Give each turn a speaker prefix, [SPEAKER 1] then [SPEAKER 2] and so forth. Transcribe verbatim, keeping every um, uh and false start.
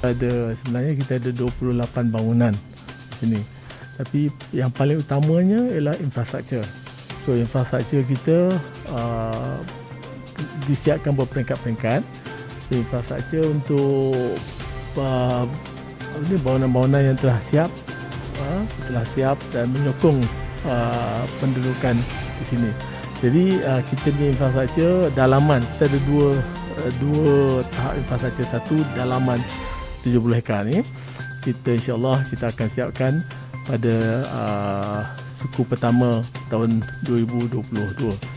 [SPEAKER 1] Ada sebenarnya kita ada dua puluh lapan bangunan di sini. Tapi yang paling utamanya ialah infrastruktur. So infrastruktur kita uh, disiapkan berperingkat-peringkat. So, infrastruktur untuk uh, ini bangunan-bangunan yang telah siap, uh, telah siap dan menyokong uh, pendudukan di sini. Jadi uh, kita punya infrastruktur dalaman, kita ada dua uh, dua tahap infrastruktur. Satu dalaman tujuh puluh hektar ni, kita insya-Allah kita akan siapkan pada uh, suku pertama tahun dua ribu dua puluh dua.